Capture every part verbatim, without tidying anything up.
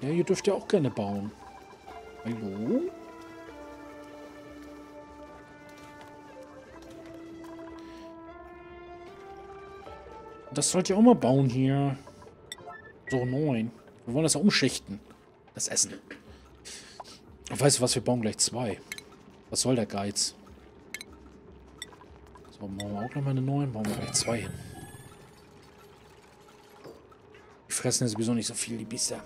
Ja, ihr dürft ja auch gerne bauen. Hallo? Das sollt ihr auch mal bauen hier. So, neun. Wir wollen das ja umschichten. Das Essen. Weißt du was, wir bauen gleich zwei. Was soll der Geiz? So, bauen wir auch gleich mal eine neun. Bauen wir gleich zwei hin. Die fressen ja sowieso nicht so viel, die Biester.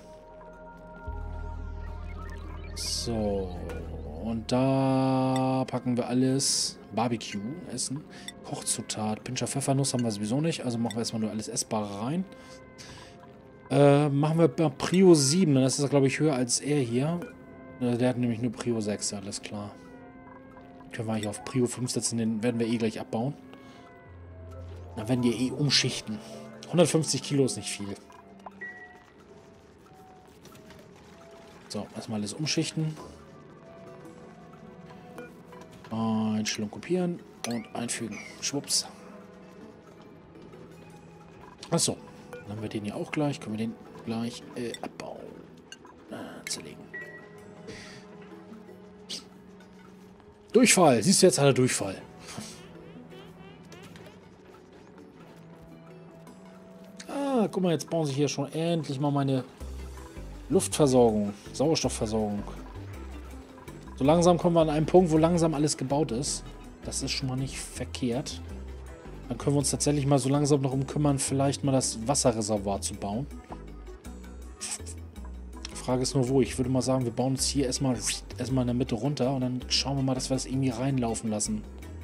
So. Und da packen wir alles. Barbecue essen. Kochzutat. Pinscher Pfeffernuss haben wir sowieso nicht. Also machen wir erstmal nur alles Essbare rein. Äh, machen wir bei Prio sieben. Dann ist das, glaube ich, höher als er hier. Der hat nämlich nur Prio sechs. Ja, alles klar. Können wir eigentlich auf Prio fünf setzen. Den werden wir eh gleich abbauen. Dann werden die eh umschichten. hundertfünfzig Kilo ist nicht viel. So, erstmal alles umschichten. Einstellung kopieren und einfügen. Schwupps. Achso. Dann haben wir den hier auch gleich. Können wir den gleich äh, abbauen. Äh, zerlegen. Durchfall. Siehst du, jetzt hat er Durchfall. Ah, guck mal, jetzt bauen sich hier schon endlich mal meine Luftversorgung, Sauerstoffversorgung. So langsam kommen wir an einen Punkt, wo langsam alles gebaut ist. Das ist schon mal nicht verkehrt. Dann können wir uns tatsächlich mal so langsam darum kümmern, vielleicht mal das Wasserreservoir zu bauen. Die Frage ist nur, wo. Ich würde mal sagen, wir bauen uns hier erstmal, erstmal in der Mitte runter und dann schauen wir mal, dass wir das irgendwie reinlaufen lassen.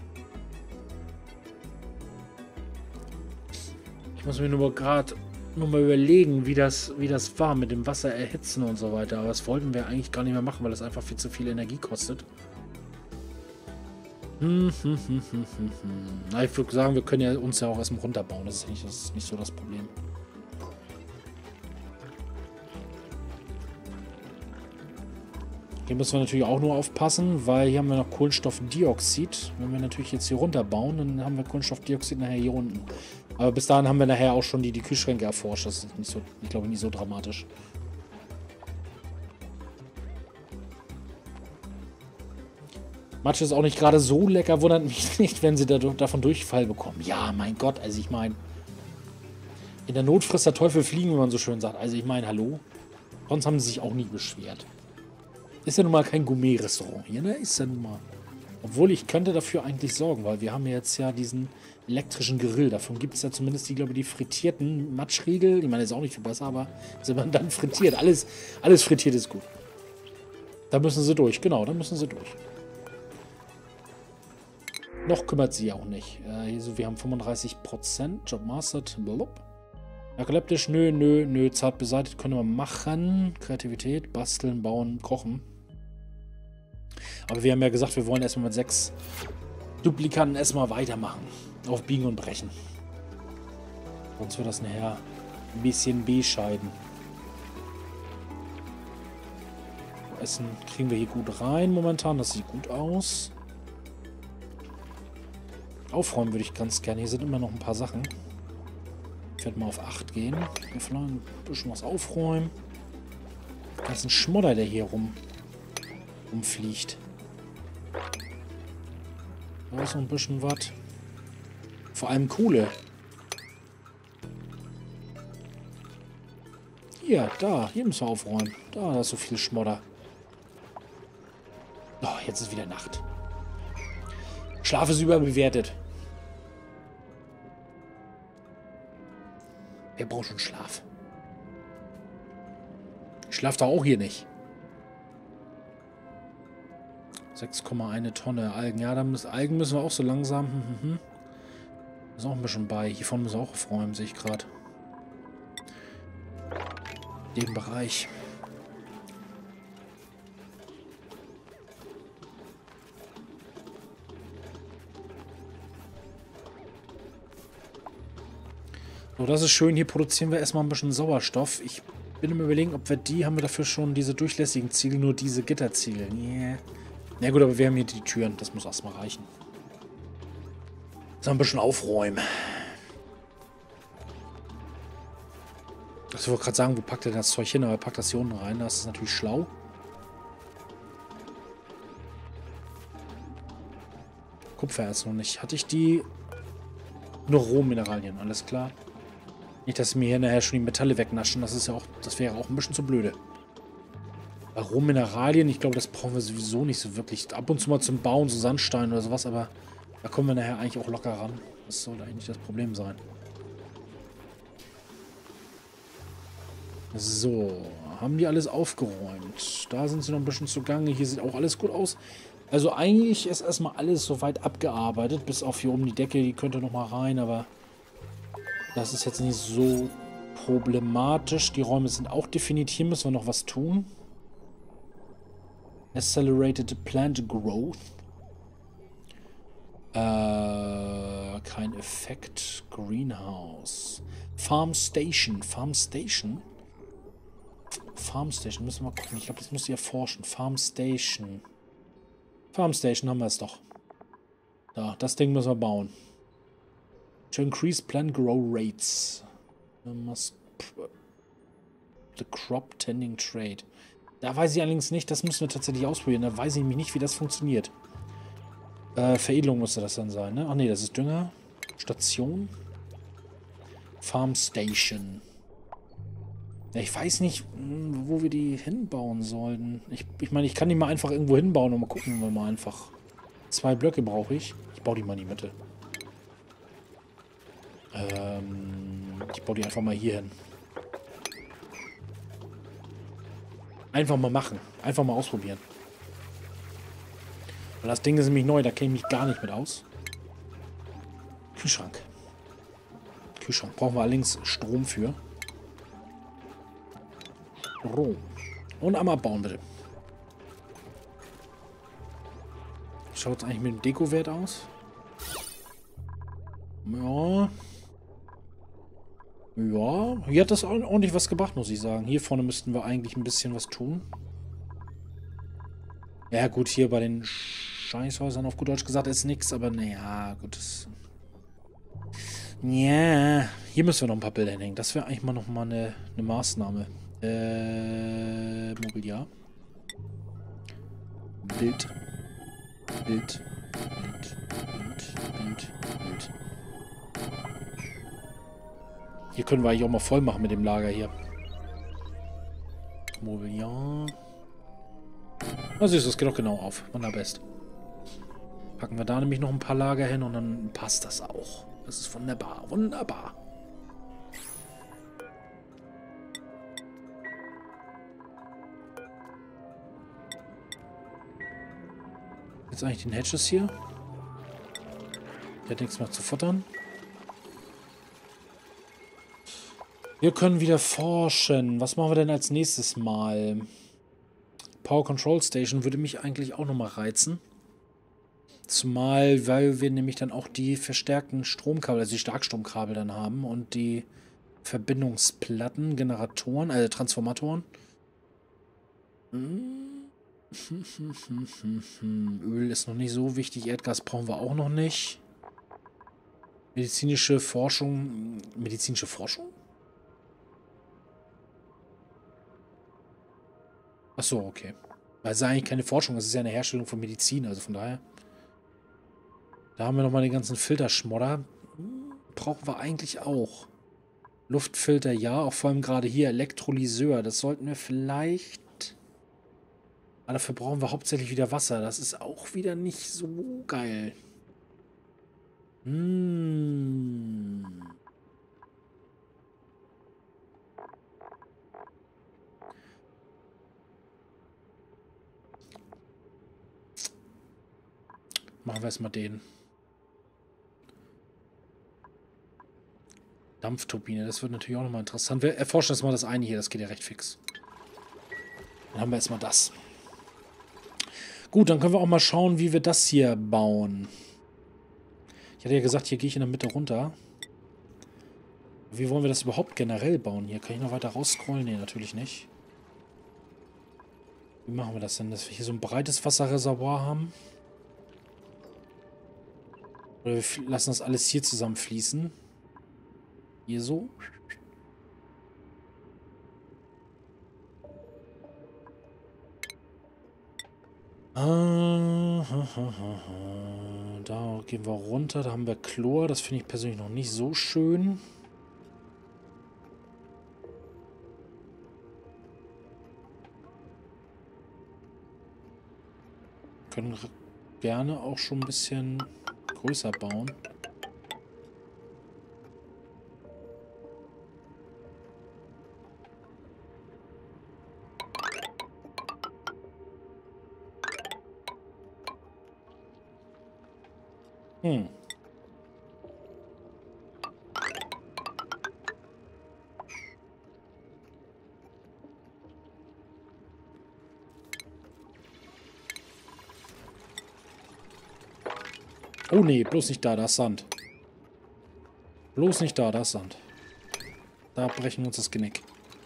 Ich muss mir nur gerade nur mal überlegen, wie das, wie das war mit dem Wasser erhitzen und so weiter. Aber das wollten wir eigentlich gar nicht mehr machen, weil das einfach viel zu viel Energie kostet. Hm, hm, hm, hm, hm, hm. Na, ich würde sagen, wir können ja uns ja auch erstmal runterbauen. Das ist nicht, das ist nicht so das Problem. Hier müssen wir natürlich auch nur aufpassen, weil hier haben wir noch Kohlenstoffdioxid. Wenn wir natürlich jetzt hier runterbauen, dann haben wir Kohlenstoffdioxid nachher hier unten. Aber bis dahin haben wir nachher auch schon die, die Kühlschränke erforscht. Das ist nicht so, ich glaube, nicht so dramatisch. Matsch ist auch nicht gerade so lecker, wundert mich nicht, wenn sie da, davon Durchfall bekommen. Ja, mein Gott, also ich meine, in der Not frisst der Teufel fliegen, wie man so schön sagt. Also ich meine, hallo? Sonst haben sie sich auch nie beschwert. Ist ja nun mal kein Gourmet-Restaurant hier, ne? Ist ja nun mal. Obwohl, ich könnte dafür eigentlich sorgen, weil wir haben ja jetzt ja diesen elektrischen Grill. Davon gibt es ja zumindest die, glaube ich, die frittierten Matschriegel. Ich meine, ist auch nicht viel besser, aber sind man dann frittiert. Alles, alles frittiert ist gut. Da müssen sie durch, genau, da müssen sie durch. Noch kümmert sie auch nicht. Äh, also wir haben fünfunddreißig Prozent. Job mastered. Blub. Narkoleptisch, nö, nö, nö. Zart beseitigt können wir machen. Kreativität, basteln, bauen, kochen. Aber wir haben ja gesagt, wir wollen erstmal mit sechs Duplikanten erstmal weitermachen. Auf Biegen und Brechen. Sonst wird das nachher ein bisschen bescheiden. Essen kriegen wir hier gut rein momentan. Das sieht gut aus. Aufräumen würde ich ganz gerne. Hier sind immer noch ein paar Sachen. Ich werde mal auf acht gehen. Wir vielleicht ein bisschen was aufräumen. Da ist ein Schmodder, der hier rum rumfliegt. Da ist noch ein bisschen was. Vor allem Kohle. Hier, da. Hier müssen wir aufräumen. Da, da ist so viel Schmodder. Oh, jetzt ist wieder Nacht. Schlaf ist überbewertet. Wer braucht schon Schlaf? Ich schlaf doch auch hier nicht. sechs Komma eins Tonne Algen. Ja, da müssen, Algen müssen wir auch so langsam. Hm, hm, hm. Ist auch ein bisschen bei. Hiervon müssen wir auch aufräumen, sehe ich gerade. Den Bereich. So, das ist schön. Hier produzieren wir erstmal ein bisschen Sauerstoff. Ich bin im Überlegen, ob wir die, haben wir dafür schon diese durchlässigen Ziegel, nur diese Gitterziegel. Yeah. Na gut, aber wir haben hier die Türen. Das muss erstmal reichen. So, ein bisschen aufräumen. Ich wollte gerade sagen, wo packt er das Zeug hin? Aber er packt das hier unten rein. Das ist natürlich schlau. Kupfererz noch nicht. Hatte ich die... Nur Rohmineralien, alles klar. Nicht, dass sie mir hier nachher schon die Metalle wegnaschen. Das ist ja auch... Das wäre auch ein bisschen zu blöde. Bei Rohmineralien, ich glaube, das brauchen wir sowieso nicht so wirklich. Ab und zu mal zum Bauen, so Sandstein oder sowas, aber da kommen wir nachher eigentlich auch locker ran. Das sollte eigentlich nicht das Problem sein. So, haben die alles aufgeräumt. Da sind sie noch ein bisschen zugange. Hier sieht auch alles gut aus. Also eigentlich ist erstmal alles soweit abgearbeitet, bis auf hier oben die Decke, die könnte noch mal rein, aber das ist jetzt nicht so problematisch. Die Räume sind auch definiert. Hier müssen wir noch was tun. Accelerated Plant Growth. Äh, kein Effekt. Greenhouse. Farm Station. Farm Station? Farm Station, müssen wir mal gucken. Ich glaube, das muss ich erforschen. Farm Station. Farm Station haben wir es doch. Da, das Ding müssen wir bauen. To increase plant grow rates. The crop tending trade. Da weiß ich allerdings nicht, das müssen wir tatsächlich ausprobieren. Da weiß ich nämlich nicht, wie das funktioniert. Äh, Veredelung müsste das dann sein, ne? Ach nee, das ist Dünger. Station. Farm Station. Ja, ich weiß nicht, wo wir die hinbauen sollten. Ich, ich meine, ich kann die mal einfach irgendwo hinbauen und mal gucken wir mal einfach. Zwei Blöcke brauche ich. Ich baue die mal in die Mitte. Ähm, ich baue die einfach mal hier hin. Einfach mal machen. Einfach mal ausprobieren. Weil das Ding ist nämlich neu, da kenne ich mich gar nicht mit aus. Kühlschrank. Kühlschrank. Brauchen wir allerdings Strom für. Strom. Und einmal abbauen, bitte. Schaut es eigentlich mit dem Dekowert aus? Ja. Ja, hier hat das ordentlich was gebracht, muss ich sagen. Hier vorne müssten wir eigentlich ein bisschen was tun. Ja gut, hier bei den Scheißhäusern auf gut Deutsch gesagt ist nichts, aber naja, gut. Das ja, hier müssen wir noch ein paar Bilder hinhängen. Das wäre eigentlich mal noch mal eine, eine Maßnahme. Äh, Mobiliar. Bild. Bild. Bild. Bild. Bild. Bild. Hier können wir eigentlich auch mal voll machen mit dem Lager hier. Mobiliar. Na siehst du, es geht doch genau auf. Wunderbest. Packen wir da nämlich noch ein paar Lager hin und dann passt das auch. Das ist wunderbar. Wunderbar. Jetzt eigentlich den Hedges hier. Der hat nichts mehr zu futtern. Wir können wieder forschen. Was machen wir denn als nächstes Mal? Power Control Station würde mich eigentlich auch nochmal reizen. Zumal, weil wir nämlich dann auch die verstärkten Stromkabel, also die Starkstromkabel dann haben und die Verbindungsplatten, Generatoren, also Transformatoren. Öl ist noch nicht so wichtig. Erdgas brauchen wir auch noch nicht. Medizinische Forschung. Medizinische Forschung? Achso, okay. Weil es ist eigentlich keine Forschung, es ist ja eine Herstellung von Medizin, also von daher. Da haben wir nochmal den ganzen Filterschmodder. Brauchen wir eigentlich auch. Luftfilter, ja, auch vor allem gerade hier Elektrolyseur. Das sollten wir vielleicht... Aber dafür brauchen wir hauptsächlich wieder Wasser. Das ist auch wieder nicht so geil. Hm... Machen wir erstmal den. Dampfturbine, das wird natürlich auch nochmal interessant. Wir erforschen jetzt mal das eine hier, das geht ja recht fix. Dann haben wir erstmal das. Gut, dann können wir auch mal schauen, wie wir das hier bauen. Ich hatte ja gesagt, hier gehe ich in der Mitte runter. Wie wollen wir das überhaupt generell bauen hier? Kann ich noch weiter rausscrollen? Nee, natürlich nicht. Wie machen wir das denn, dass wir hier so ein breites Wasserreservoir haben? Oder wir lassen das alles hier zusammenfließen. Hier so. Ah, da gehen wir runter. Da haben wir Chlor. Das finde ich persönlich noch nicht so schön. Können gerne auch schon ein bisschen größer bauen. Hm. Oh nee, bloß nicht da, da ist Sand. Bloß nicht da, da ist Sand. Da brechen wir uns das Genick.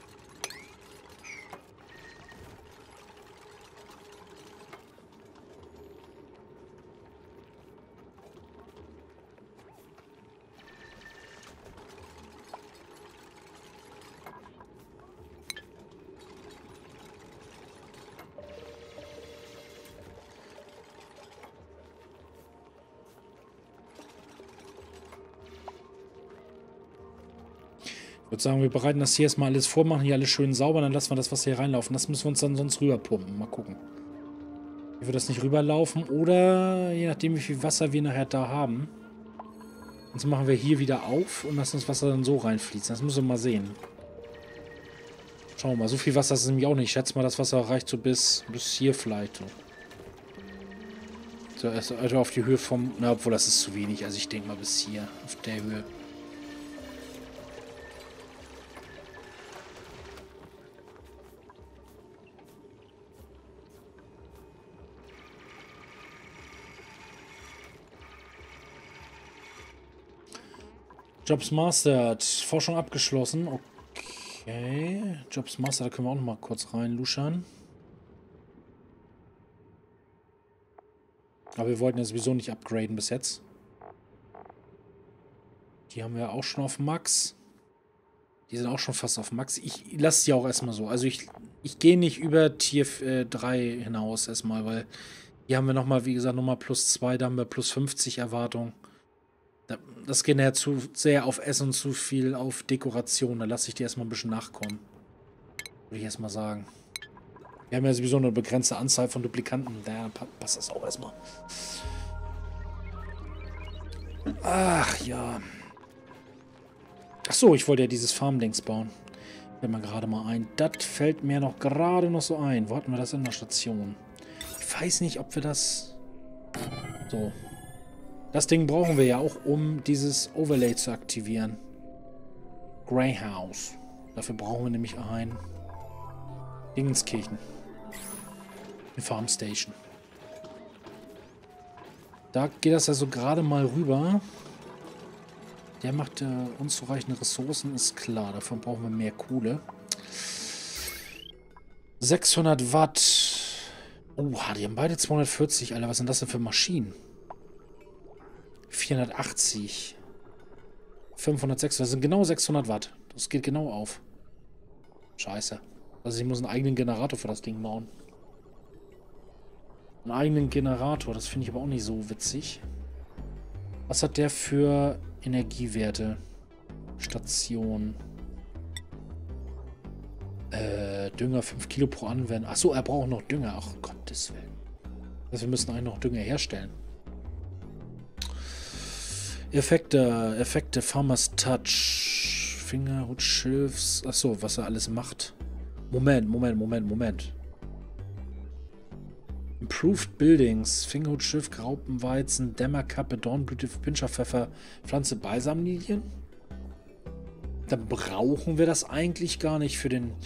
Ich würde sagen, wir bereiten das hier erstmal alles vor, machen hier alles schön sauber, dann lassen wir das Wasser hier reinlaufen. Das müssen wir uns dann sonst rüberpumpen. Mal gucken. Wie wir das nicht rüberlaufen oder je nachdem, wie viel Wasser wir nachher da haben. Sonst machen wir hier wieder auf und lassen das Wasser dann so reinfließen. Das müssen wir mal sehen. Schauen wir mal. So viel Wasser ist es nämlich auch nicht. Ich schätze mal, das Wasser reicht so bis, bis hier vielleicht. So, erst also auf die Höhe vom... Na, obwohl das ist zu wenig. Also ich denke mal bis hier. Auf der Höhe. Jobs Mastered. Forschung abgeschlossen. Okay. Jobs Mastered, da können wir auch noch mal kurz rein luschern. Aber wir wollten ja sowieso nicht upgraden bis jetzt. Die haben wir auch schon auf Max. Die sind auch schon fast auf Max. Ich lasse die auch erstmal so. Also ich, ich gehe nicht über Tier äh, drei hinaus erstmal, weil hier haben wir nochmal, wie gesagt, nochmal plus zwei, da haben wir plus fünfzig Erwartung. Das geht ja zu sehr auf Essen und zu viel auf Dekoration. Da lasse ich die erstmal ein bisschen nachkommen. Würde ich erstmal sagen. Wir haben ja sowieso eine begrenzte Anzahl von Duplikanten. Da passt das auch erstmal. Ach ja. Ach so, ich wollte ja dieses Farmdings bauen. Fällt mir gerade mal ein. Das fällt mir noch gerade noch so ein. Wo hatten wir das in der Station? Ich weiß nicht, ob wir das... So. Das Ding brauchen wir ja auch, um dieses Overlay zu aktivieren. Greyhouse. Dafür brauchen wir nämlich ein Dingenskirchen. Eine Farmstation. Da geht das also gerade mal rüber. Der macht äh, unzureichende Ressourcen, ist klar. Davon brauchen wir mehr Kohle. sechshundert Watt. Oha, die haben beide zweihundertvierzig. Alter, was sind das denn für Maschinen? vierhundertachtzig. fünfhundertsechs. Das sind genau sechshundert Watt. Das geht genau auf. Scheiße. Also ich muss einen eigenen Generator für das Ding bauen. Einen eigenen Generator. Das finde ich aber auch nicht so witzig. Was hat der für Energiewerte? Station. Äh, Dünger fünf Kilo pro Anwendung. Achso, er braucht noch Dünger. Ach, Gottes Willen. Also wir müssen eigentlich noch Dünger herstellen. Effekte, Effekte, Farmers Touch, Fingerhut, Schilfs. Achso, was er alles macht. Moment, Moment, Moment, Moment. Improved Buildings, Fingerhut, Schiff, Graupenweizen, Dämmerkappe, Dornblüte, Pinscherpfeffer, Pflanze, Balsamlilien. Dann brauchen wir das eigentlich gar nicht für den...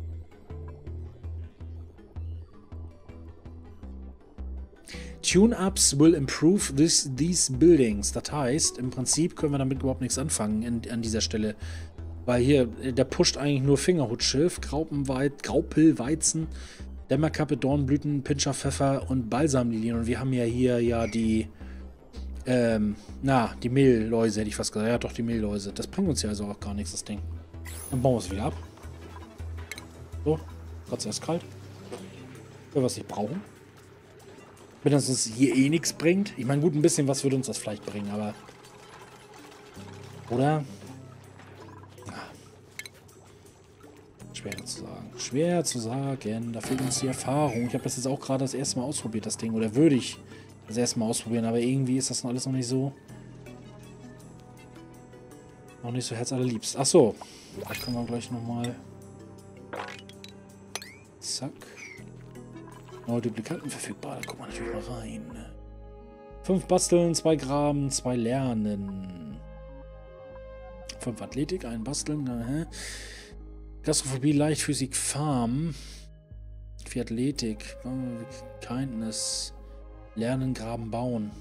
Tune-Ups will improve this, these buildings. Das heißt, im Prinzip können wir damit überhaupt nichts anfangen in, an dieser Stelle. Weil hier, der pusht eigentlich nur Fingerhutschilf, Graupenweiz, Graupelweizen, Dämmerkappe, Dornblüten, Pinscherpfeffer und Balsamlilien. Und wir haben ja hier ja die, ähm, na, die Mehlläuse, hätte ich fast gesagt. Ja, doch, die Mehlläuse. Das bringt uns ja also auch gar nichts, das Ding. Dann bauen wir es wieder ab. So, Gott sei Dank kalt. Wenn wir es nicht brauchen. Wenn das uns hier eh nichts bringt. Ich meine, gut, ein bisschen was würde uns das vielleicht bringen, aber... Oder? Schwer zu sagen. Schwer zu sagen. Da fehlt uns die Erfahrung. Ich habe das jetzt auch gerade das erste Mal ausprobiert, das Ding. Oder würde ich das erste Mal ausprobieren. Aber irgendwie ist das noch alles noch nicht so... Noch nicht so herzallerliebst. Ach so. Da können wir gleich nochmal... Zack. Neue Duplikanten verfügbar. Da gucken wir natürlich mal rein. Fünf Basteln, zwei Graben, zwei Lernen. Fünf Athletik, ein Basteln. Äh. Gastrophobie, Leichtphysik, Farm. Vier Athletik. Kindness. Lernen, Graben, Bauen.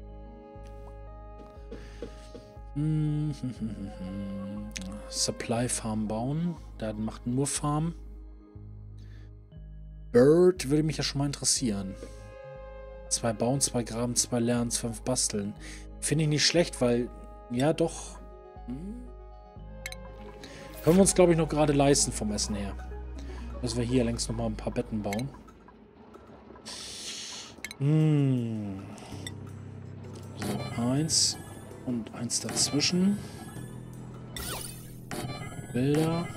Hm, hm, hm, hm, hm. Supply Farm bauen. Der macht nur Farm. Bird würde mich ja schon mal interessieren. Zwei bauen, zwei graben, zwei lernen, fünf basteln. Finde ich nicht schlecht, weil... Ja, doch. Hm. Können wir uns, glaube ich, noch gerade leisten vom Essen her. Dass wir hier längst noch mal ein paar Betten bauen. Hm. So, eins. Und eins dazwischen. Bilder.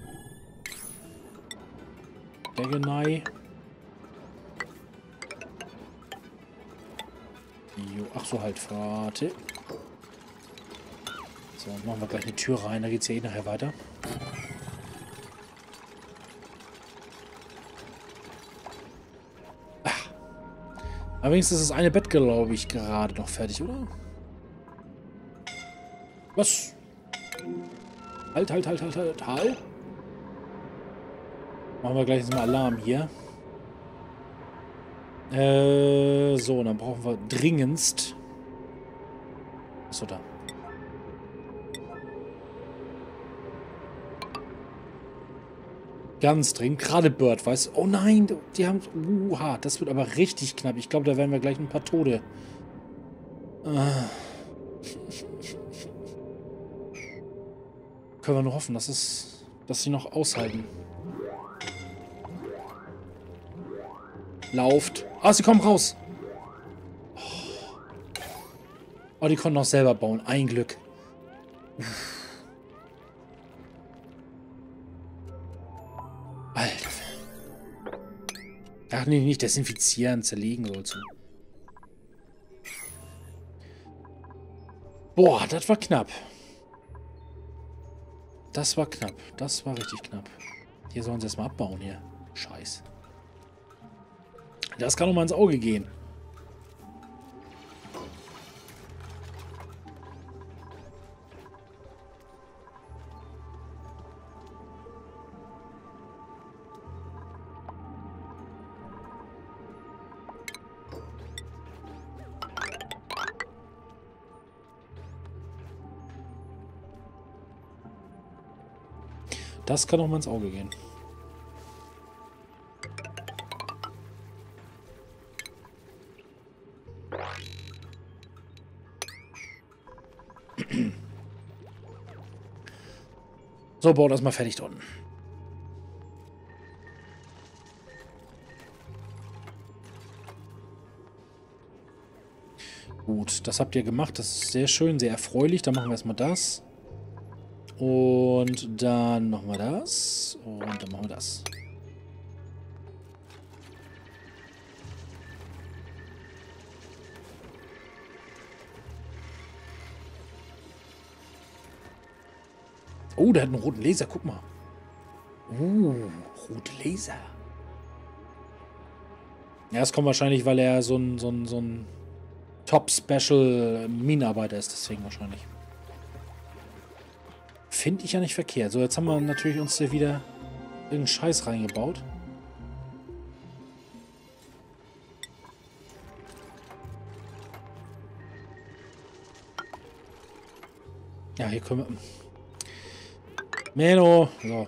Degenei. Jo, ach so, halt, warte. So, machen wir gleich eine Tür rein, da geht es ja eh nachher weiter. Ach. Aber wenigstens ist das eine Bett, glaube ich, gerade noch fertig, oder? Was? Halt, halt, halt, halt, halt, halt. Machen wir gleich mal Alarm hier. Äh, so, dann brauchen wir dringendst. Achso, da. Ganz dringend. Gerade Bird, weißt du? Oh nein, die haben... Uha, das wird aber richtig knapp. Ich glaube, da werden wir gleich ein paar Tode. Ah. Können wir nur hoffen, dass es... dass sie noch aushalten. Lauft. Ah, sie kommen raus. Oh, die konnten auch selber bauen. Ein Glück. Alter. Ach nee, nicht desinfizieren, zerlegen sollst du. Boah, das war knapp. Das war knapp. Das war richtig knapp. Hier sollen sie erstmal abbauen hier. Scheiß. Das kann doch mal ins Auge gehen. Das kann doch mal ins Auge gehen. So, baut das mal fertig da unten. Gut, das habt ihr gemacht. Das ist sehr schön, sehr erfreulich. Dann machen wir erstmal das. Und dann machen wir das. Und dann machen wir das. Oh, der hat einen roten Laser. Guck mal. Uh, rote Laser. Ja, das kommt wahrscheinlich, weil er so ein, so ein, so ein Top-Special-Minenarbeiter ist. Deswegen wahrscheinlich. Finde ich ja nicht verkehrt. So, jetzt haben wir natürlich uns hier wieder irgendeinen Scheiß reingebaut. Ja, hier können wir... Menno! So.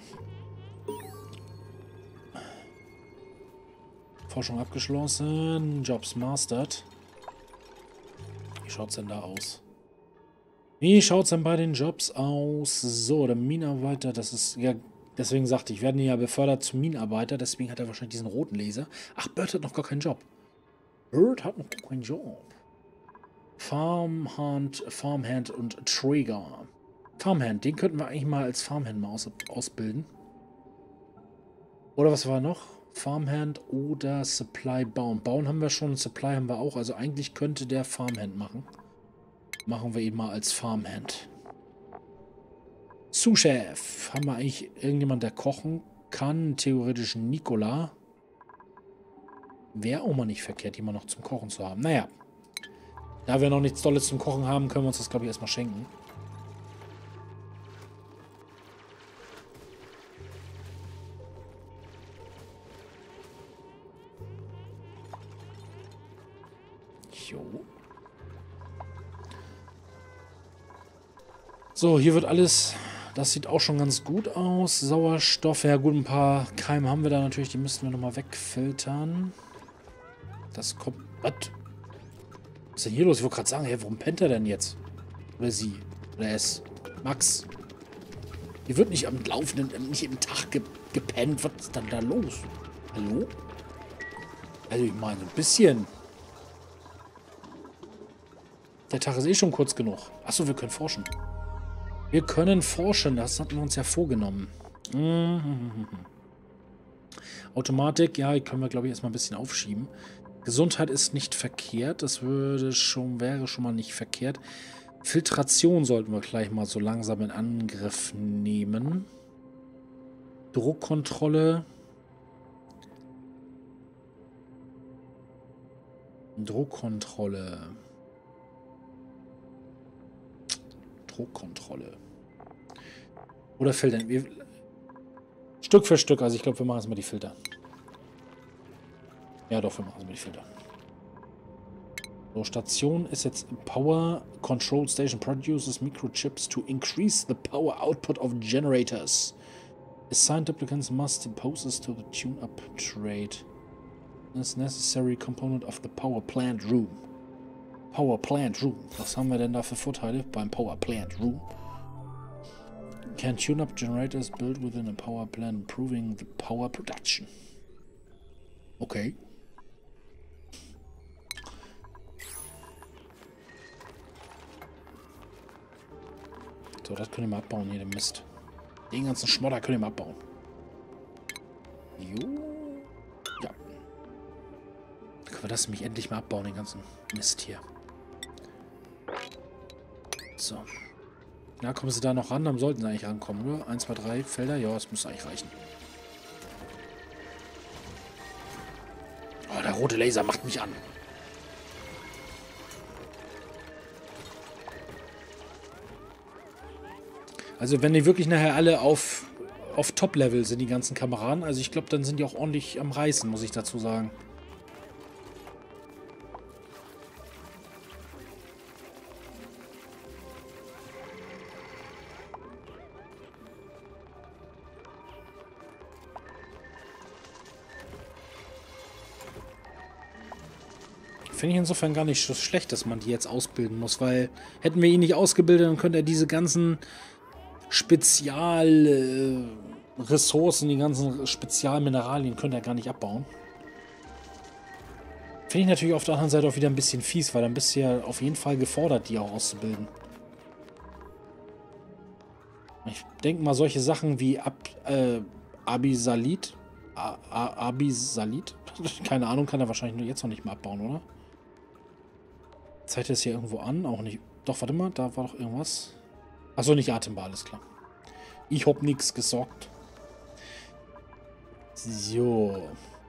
Forschung abgeschlossen. Jobs mastered. Wie schaut's denn da aus? Wie schaut es denn bei den Jobs aus? So, der Minenarbeiter, das ist, ja, deswegen sagte ich, werden ja befördert zum Minenarbeiter, deswegen hat er wahrscheinlich diesen roten Laser. Ach, Bird hat noch gar keinen Job. Bird hat noch keinen Job. Farmhand, Farmhand und Trigger. Farmhand, den könnten wir eigentlich mal als Farmhand mal aus, ausbilden. Oder was war noch? Farmhand oder Supply Bauen. Bauen haben wir schon, Supply haben wir auch. Also eigentlich könnte der Farmhand machen. Machen wir ihn mal als Farmhand. Sous-Chef. Haben wir eigentlich irgendjemand, der kochen kann? Theoretisch Nikola. Wäre auch mal nicht verkehrt, die mal noch zum Kochen zu haben. Naja. Da wir noch nichts Tolles zum Kochen haben, können wir uns das, glaube ich, erstmal schenken. Jo. So, hier wird alles... Das sieht auch schon ganz gut aus. Sauerstoff, ja gut, ein paar Keime haben wir da natürlich. Die müssten wir nochmal wegfiltern. Das kommt... Was? Was ist denn hier los? Ich wollte gerade sagen, hey, warum pennt er denn jetzt? Oder sie? Oder es? Max? Hier wird nicht am Laufenden, nicht im Tag ge gepennt. Was ist denn da los? Hallo? Also ich meine, ein bisschen. Der Tag ist eh schon kurz genug. Achso, wir können forschen. Wir können forschen. Das hatten wir uns ja vorgenommen. Mhm. Automatik, ja, die können wir, glaube ich, erstmal ein bisschen aufschieben. Gesundheit ist nicht verkehrt. Das würde schon, wäre schon mal nicht verkehrt. Filtration sollten wir gleich mal so langsam in Angriff nehmen. Druckkontrolle. Druckkontrolle. Druckkontrolle. Oder Filtern. Wir, Stück für Stück. Also ich glaube, wir machen erstmal die Filter. Ja, doch, wir machen erstmal die Filter. So, Station ist jetzt Power Control Station produces microchips to increase the power output of generators. Assigned applicants must impose this to the tune-up trade. This necessary component of the power plant room. Power Plant Room. Was haben wir denn da für Vorteile beim Power Plant Room? Can tune-up generators built within a power plant, improving the power production. Okay. So, das können wir mal abbauen hier, den Mist. Den ganzen Schmodder können wir mal abbauen. Jo. Ja. Dann können wir das nämlich endlich mal abbauen, den ganzen Mist hier. So. Ja, kommen sie da noch ran? Dann sollten sie eigentlich rankommen, oder? eins, zwei, drei Felder? Ja, das müsste eigentlich reichen. Oh, der rote Laser macht mich an. Also wenn die wirklich nachher alle auf, auf Top-Level sind, die ganzen Kameraden, also ich glaube, dann sind die auch ordentlich am Reißen, muss ich dazu sagen. Finde ich insofern gar nicht so schlecht, dass man die jetzt ausbilden muss, weil hätten wir ihn nicht ausgebildet, dann könnte er diese ganzen Spezialressourcen, äh, die ganzen Spezialmineralien könnte er gar nicht abbauen. Finde ich natürlich auf der anderen Seite auch wieder ein bisschen fies, weil dann bist du ja auf jeden Fall gefordert, die auch auszubilden. Ich denke mal, solche Sachen wie Ab, äh, Abisalit, A, A, Abisalit, keine Ahnung, kann er wahrscheinlich nur jetzt noch nicht mehr abbauen, oder? Zeigt er es hier irgendwo an? Auch nicht. Doch, warte mal, da war doch irgendwas. Achso, nicht atembar, alles klar. Ich hab nichts gesagt. So.